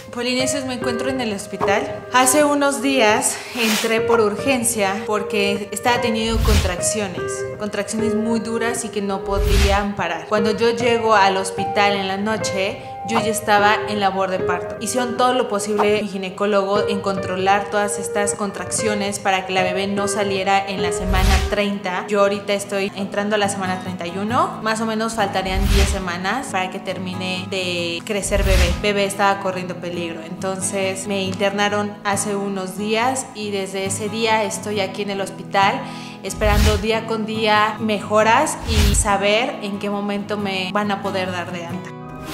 Polinesios, me encuentro en el hospital. Hace unos días entré por urgencia porque estaba teniendo contracciones muy duras y que no podían parar. Cuando yo llego al hospital en la noche, yo ya estaba en labor de parto. Hicieron todo lo posible mi ginecólogo en controlar todas estas contracciones para que la bebé no saliera en la semana 30. Yo ahorita estoy entrando a la semana 31. Más o menos faltarían 10 semanas para que termine de crecer bebé. Bebé estaba corriendo peligro. Entonces me internaron hace unos días y desde ese día estoy aquí en el hospital esperando día con día mejoras y saber en qué momento me van a poder dar de alta.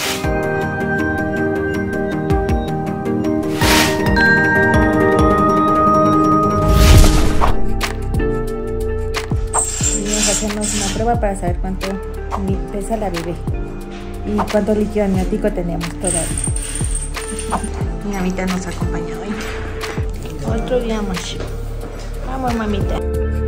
Hacemos una prueba para saber cuánto pesa la bebé y cuánto líquido amniótico tenemos todavía. Mi mamita nos acompaña hoy. Otro día más. Vamos, mamita.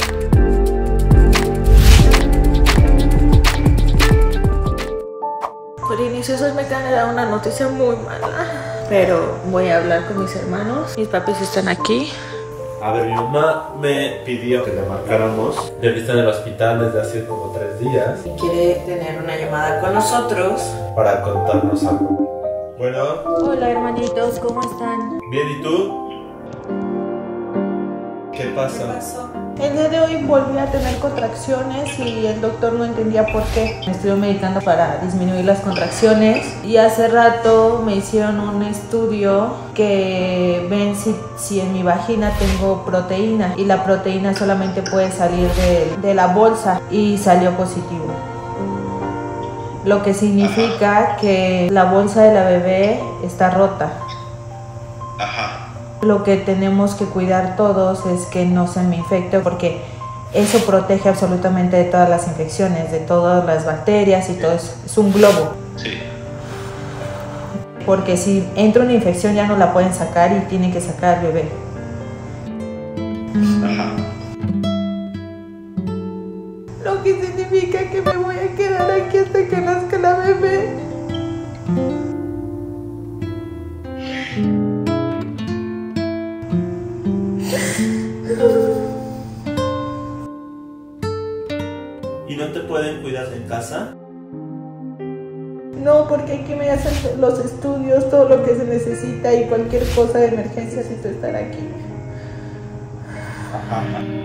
Por inicios hoy me acaban de dar una noticia muy mala, pero voy a hablar con mis hermanos. Mis papis están aquí. A ver, mi mamá me pidió que le marcáramos. Ya está en el hospital desde hace como 3 días. Y quiere tener una llamada con nosotros para contarnos algo. Bueno. Hola, hermanitos, ¿cómo están? Bien, ¿y tú? ¿Qué pasa? ¿Qué pasó? El día de hoy volví a tener contracciones y el doctor no entendía por qué. Me estuve medicando para disminuir las contracciones y hace rato me hicieron un estudio que ven si en mi vagina tengo proteína y la proteína solamente puede salir de la bolsa y salió positivo. Lo que significa que la bolsa de la bebé está rota. Lo que tenemos que cuidar todos es que no se me infecte porque eso protege absolutamente de todas las infecciones, de todas las bacterias y todo eso. Es un globo. Sí. Porque si entra una infección ya no la pueden sacar y tienen que sacar al bebé. Ajá. Lo que significa que me voy a quedar aquí hasta que nazca la bebé. ¿Y no te pueden cuidar en casa? No, porque aquí me hacen los estudios, todo lo que se necesita y cualquier cosa de emergencia necesito estar aquí. Ajá.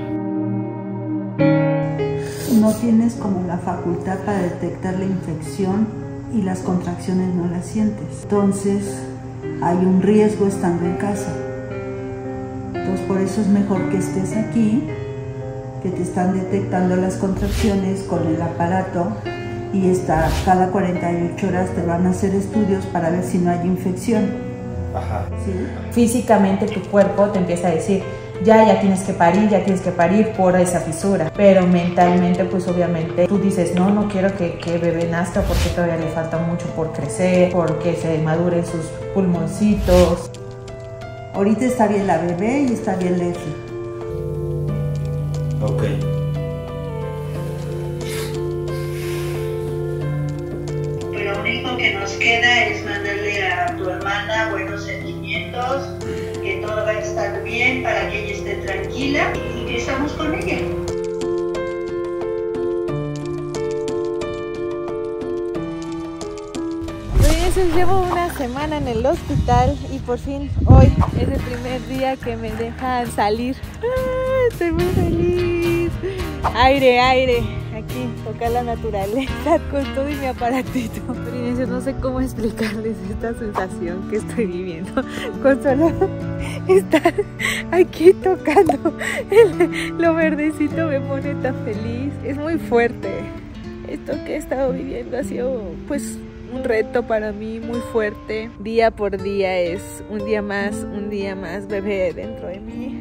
No tienes como la facultad para detectar la infección y las contracciones no las sientes. Entonces hay un riesgo estando en casa. Entonces por eso es mejor que estés aquí, que te están detectando las contracciones con el aparato y cada 48 horas te van a hacer estudios para ver si no hay infección. Ajá. ¿Sí? Físicamente tu cuerpo te empieza a decir, ya tienes que parir por esa fisura. Pero mentalmente, pues obviamente tú dices, no quiero que bebé nazca porque todavía le falta mucho por crecer, porque se maduren sus pulmoncitos. Ahorita está bien la bebé y está bien Leslie. Ok. Lo único que nos queda es mandarle a tu hermana buenos sentimientos, que todo va a estar bien para que ella esté tranquila y que estamos con ella. Llevo una semana en el hospital y por fin hoy es el primer día que me dejan salir. Estoy muy feliz. Aire, aquí tocar la naturaleza con todo y mi aparatito. No sé cómo explicarles esta sensación que estoy viviendo con solo estar aquí tocando lo verdecito me pone tan feliz. Es muy fuerte. Esto que he estado viviendo ha sido pues un reto para mí muy fuerte. Día por día es un día más bebé dentro de mí.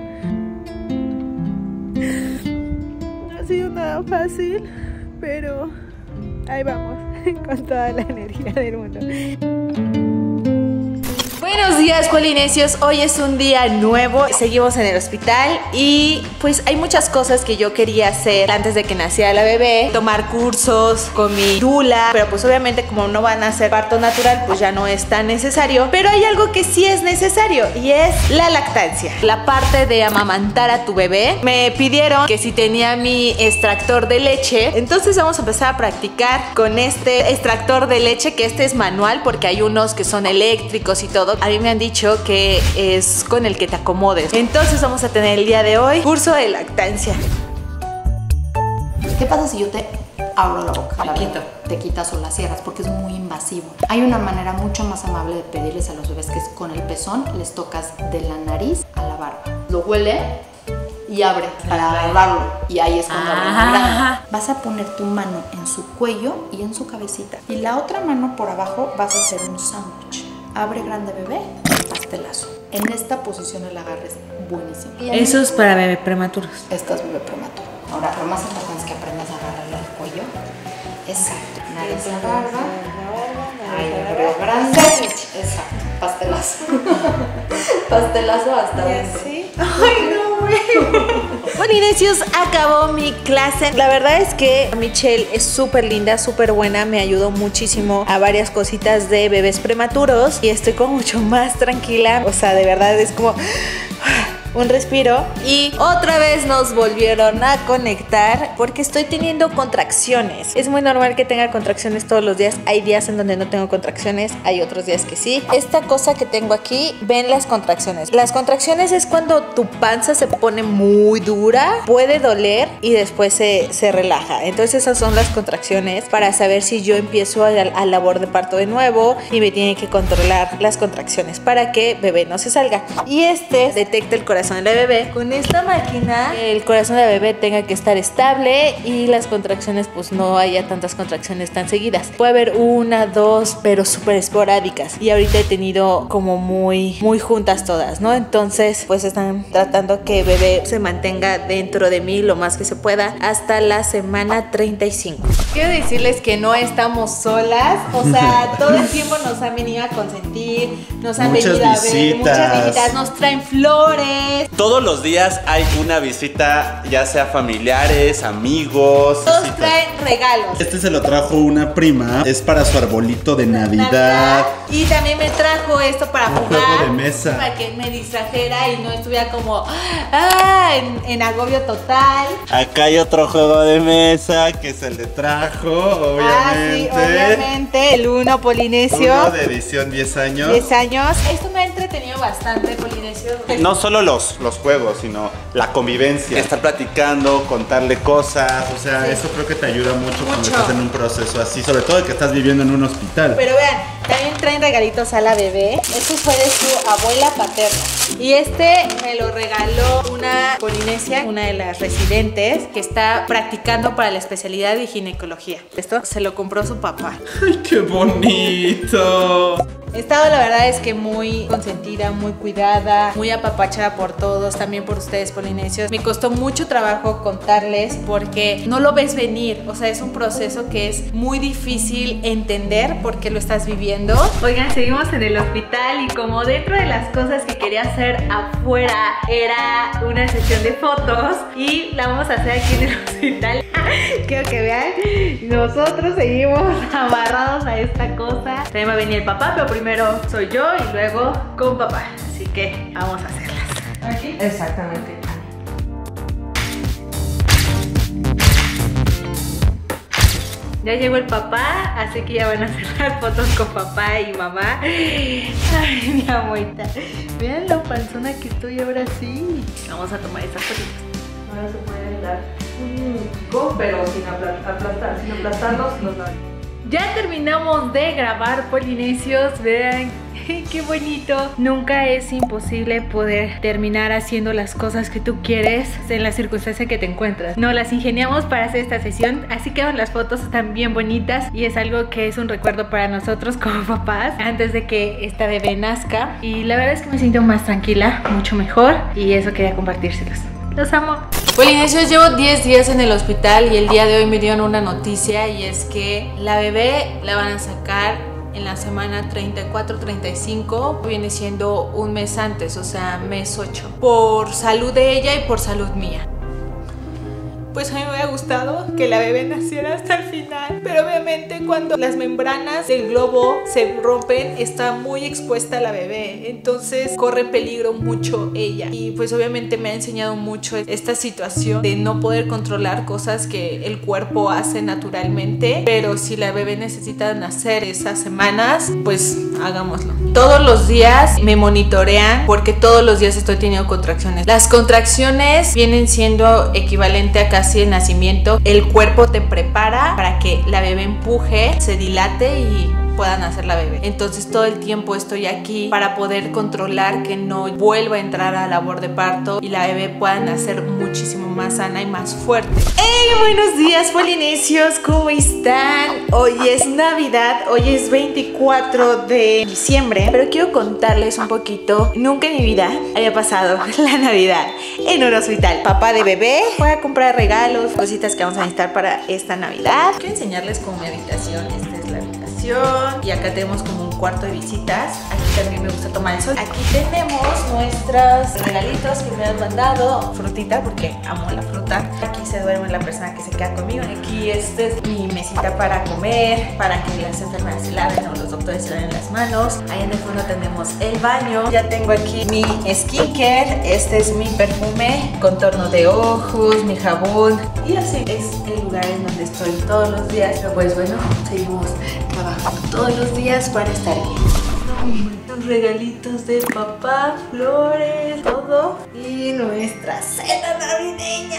No ha sido nada fácil, pero ahí vamos con toda la energía del mundo. Buenos días. días, polinesios. Hoy es un día nuevo. Seguimos en el hospital y pues hay muchas cosas que yo quería hacer antes de que naciera la bebé. Tomar cursos con mi dula, pero pues obviamente como no van a hacer parto natural, pues ya no es tan necesario. Pero hay algo que sí es necesario y es la lactancia. La parte de amamantar a tu bebé. Me pidieron que si tenía mi extractor de leche, entonces vamos a empezar a practicar con este extractor de leche, que este es manual porque hay unos que son eléctricos y todo. A mí me han dicho que es con el que te acomodes. Entonces vamos a tener el día de hoy curso de lactancia. ¿Qué pasa si yo te abro la boca? Te quitas o la cierras porque es muy invasivo. Hay una manera mucho más amable de pedirles a los bebés que es con el pezón les tocas de la nariz a la barba. Lo huele y abre para agarrarlo. Y ahí es cuando abre muy grande. Vas a poner tu mano en su cuello y en su cabecita. Y la otra mano por abajo vas a hacer un sándwich. Abre grande bebé, pastelazo. En esta posición el agarre es buenísimo. Eso es para bebé prematuros. Esto es bebé prematuro. Ahora, lo más importante es que aprendas a agarrarle el cuello. Exacto. Nariz a barba. Ahí, abrió grande. Exacto. Pastelazo. Pastelazo hasta adentro. Ay, no, güey. Polinesios, acabó mi clase. La verdad es que Michelle es súper linda, súper buena. Me ayudó muchísimo a varias cositas de bebés prematuros y estoy como mucho más tranquila. O sea, de verdad es como un respiro. Y otra vez nos volvieron a conectar porque estoy teniendo contracciones. Es muy normal que tenga contracciones todos los días. Hay días en donde no tengo contracciones, hay otros días que sí. Esta cosa que tengo aquí, ven las contracciones. Las contracciones es cuando tu panza se pone muy dura, puede doler y después se relaja. Entonces esas son las contracciones para saber si yo empiezo a labor de parto de nuevo y me tiene que controlar las contracciones para que bebé no se salga. Y este detecta el corazón de la bebé. Con esta máquina el corazón de la bebé tenga que estar estable y las contracciones pues no haya tantas contracciones tan seguidas. Puede haber una, dos, pero súper esporádicas y ahorita he tenido como muy juntas todas, ¿no? Entonces pues están tratando que bebé se mantenga dentro de mí lo más que se pueda hasta la semana 35. Quiero decirles que no estamos solas, o sea, todo el tiempo nos han venido a consentir, nos han venido a ver, muchas visitas, nos traen flores. Todos los días hay una visita, ya sea familiares, amigos. Todos traen regalos. Este se lo trajo una prima, es para su arbolito de Navidad. Y también me trajo esto para un jugar, juego de mesa, para que me distrajera y no estuviera como en agobio total. Acá hay otro juego de mesa que se le trajo, obviamente. Sí, obviamente, el Uno Polinesio. Uno de edición 10 años. 10 años. Esto me ha entretenido bastante, Polinesio. No solo los juegos, sino la convivencia. Estar platicando, contarle cosas, o sea, eso creo que te ayuda mucho cuando estás en un proceso así, sobre todo que estás viviendo en un hospital. Pero vean, también traen regalitos a la bebé. Este fue de su abuela paterna. Y este me lo regaló una polinesia, una de las residentes que está practicando para la especialidad de ginecología. Esto se lo compró su papá. ¡Ay, qué bonito! He estado, la verdad es que muy consentida, muy cuidada, muy apapachada por todos, también por ustedes, polinesios. Me costó mucho trabajo contarles porque no lo ves venir, o sea, es un proceso que es muy difícil entender porque lo estás viviendo. Oigan, seguimos en el hospital y como dentro de las cosas que quería hacer afuera era una sesión de fotos y la vamos a hacer aquí en el hospital. Quiero que vean, nosotros seguimos amarrados a esta cosa. También va a venir el papá, pero primero soy yo y luego con papá. Así que vamos a hacerlas. ¿Aquí? Exactamente. Ya llegó el papá, así que ya van a hacer las fotos con papá y mamá. Ay, mi abuelita. Vean lo panzona que estoy ahora sí. Vamos a tomar estas fotitos. Ahora se pueden dar un pico, pero sin aplastarlos los labios. Ya terminamos de grabar, polinesios. Vean qué bonito. Nunca es imposible poder terminar haciendo las cosas que tú quieres en la circunstancia que te encuentras. No las ingeniamos para hacer esta sesión, así que las fotos están bien bonitas y es algo que es un recuerdo para nosotros como papás antes de que esta bebé nazca. Y la verdad es que me siento más tranquila, mucho mejor, y eso quería compartírselos. Los amo. Polinesios, llevo 10 días en el hospital y el día de hoy me dieron una noticia y es que la bebé la van a sacar en la semana 34-35, viene siendo un mes antes, o sea, mes 8, por salud de ella y por salud mía. Pues a mí me hubiera gustado que la bebé naciera hasta el final, pero obviamente cuando las membranas del globo se rompen está muy expuesta la bebé, entonces corre peligro mucho ella. Y pues obviamente me ha enseñado mucho esta situación de no poder controlar cosas que el cuerpo hace naturalmente, pero si la bebé necesita nacer esas semanas, pues hagámoslo. Todos los días me monitorean porque todos los días estoy teniendo contracciones. Las contracciones vienen siendo equivalente a casi el nacimiento. El cuerpo te prepara para que la bebé empuje, se dilate y pueda nacer la bebé. Entonces todo el tiempo estoy aquí para poder controlar que no vuelva a entrar a labor de parto y la bebé pueda nacer muchísimo más sana y más fuerte. ¡Hey! Buenos días, polinesios, ¿cómo están? Hoy es Navidad, hoy es 24 de diciembre, pero quiero contarles un poquito. Nunca en mi vida había pasado la Navidad en un hospital. Papá de bebé, voy a comprar regalos, cositas que vamos a necesitar para esta Navidad. Quiero enseñarles como mi habitación. Esta es la habitación. Y acá tenemos como un cuarto de visitas. Aquí también me gusta tomar el sol. Aquí tenemos nuestros regalitos que me han mandado. Frutita, porque amo la fruta. Aquí se duerme la persona que se queda conmigo. Aquí esta es mi mesita para comer, para que las enfermeras se laven o los doctores se laven las manos. Ahí en el fondo tenemos el baño. Ya tengo aquí mi skincare. Este es mi perfume, contorno de ojos, mi jabón. Y así es el lugar en donde estoy todos los días. Pero pues bueno, seguimos trabajando todos los días para estar bien. Los regalitos de papá, flores, todo. Y nuestra cena navideña.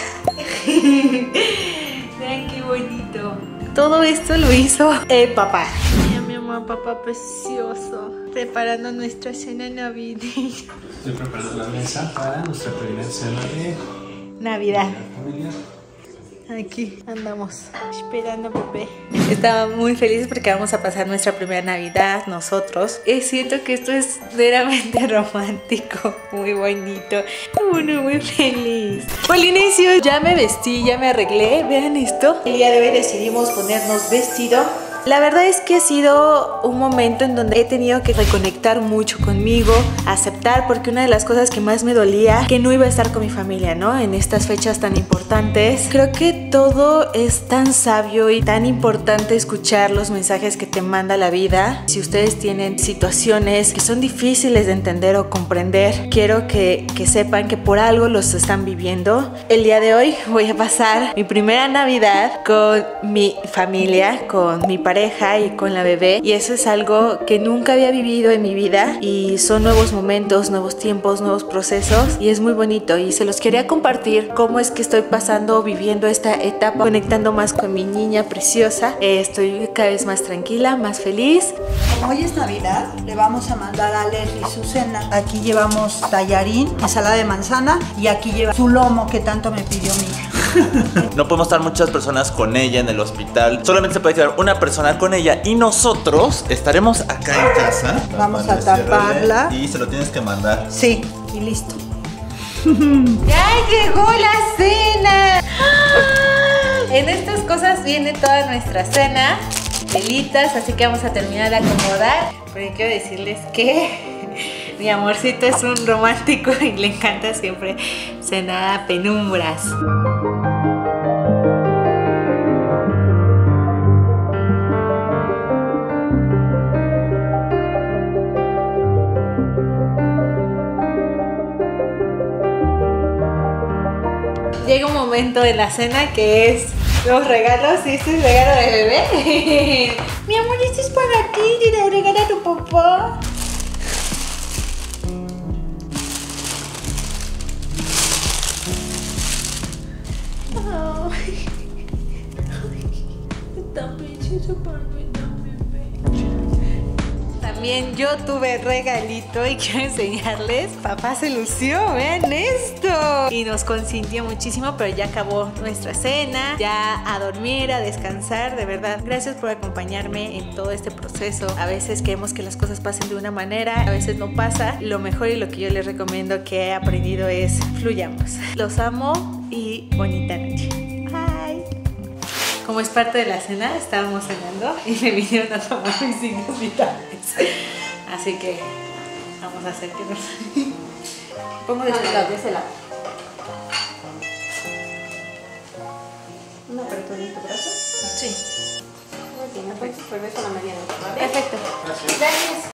Vean qué bonito. Todo esto lo hizo el papá. Mira mi amor, papá precioso. Preparando nuestra cena navideña. Estoy preparando la mesa para nuestra primera cena de Navidad. familia. Aquí andamos esperando a bebé. Estaba muy feliz porque vamos a pasar nuestra primera Navidad nosotros. Siento que esto es verdaderamente romántico, muy bonito. Uno muy feliz. Polinesio, ya me vestí, ya me arreglé. Vean esto. El día de hoy decidimos ponernos vestido. La verdad es que ha sido un momento en donde he tenido que reconectar mucho conmigo, aceptar, porque una de las cosas que más me dolía, que no iba a estar con mi familia, ¿no? En estas fechas tan importantes. Creo que todo es tan sabio y tan importante escuchar los mensajes que te manda la vida. Si ustedes tienen situaciones que son difíciles de entender o comprender, quiero que sepan que por algo los están viviendo. El día de hoy voy a pasar mi primera Navidad con mi familia, con mi pareja y con la bebé, y eso es algo que nunca había vivido en mi vida y son nuevos momentos, nuevos tiempos, nuevos procesos y es muy bonito y se los quería compartir cómo es que estoy pasando, viviendo esta etapa, conectando más con mi niña preciosa. Estoy cada vez más tranquila, más feliz. Como hoy es Navidad, le vamos a mandar a Leslie su cena. Aquí llevamos tallarín, ensalada de manzana y aquí lleva su lomo que tanto me pidió mi hija. No podemos estar muchas personas con ella en el hospital. Solamente se puede quedar una persona con ella y nosotros estaremos acá en casa. Vamos a taparla. Y se lo tienes que mandar. Sí, y listo. ¡Ya llegó la cena! En estas cosas viene toda nuestra cena. Velitas, así que vamos a terminar de acomodar. Pero quiero decirles que mi amorcito es un romántico y le encanta siempre cenar a penumbras. Llega un momento de la cena que es los regalos. Y este es regalo de bebé. Mi amor, esto es para ti. Te lo regala tu papá. Ay, tan precioso para mí, bebé. También yo tuve regalito y quiero enseñarles. Papá se lució, vean esto. Y nos consintió muchísimo, pero ya acabó nuestra cena. Ya a dormir, a descansar, de verdad. Gracias por acompañarme en todo este proceso. A veces queremos que las cosas pasen de una manera, a veces no pasa. Lo mejor y lo que yo les recomiendo que he aprendido es fluyamos. Los amo y bonita noche. Bye. como es parte de la cena, estábamos cenando y me vinieron a tomar mis signos vitales. Así que vamos a hacer que nos... Pongo de este lado. De ese lado. ¿Un apretón en tu brazo? Sí. Muy bien, entonces pues beso la mediana, ¿vale? Perfecto. Gracias.